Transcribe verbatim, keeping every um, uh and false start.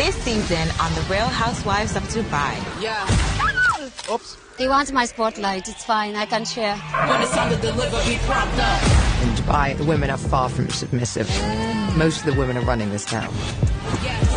This season on the Real Housewives of Dubai. Yeah. Oops. He wants my spotlight. It's fine. I can share. When it's time to deliver, be prompt up. In Dubai, the women are far from submissive. Most of the women are running this town. Yes.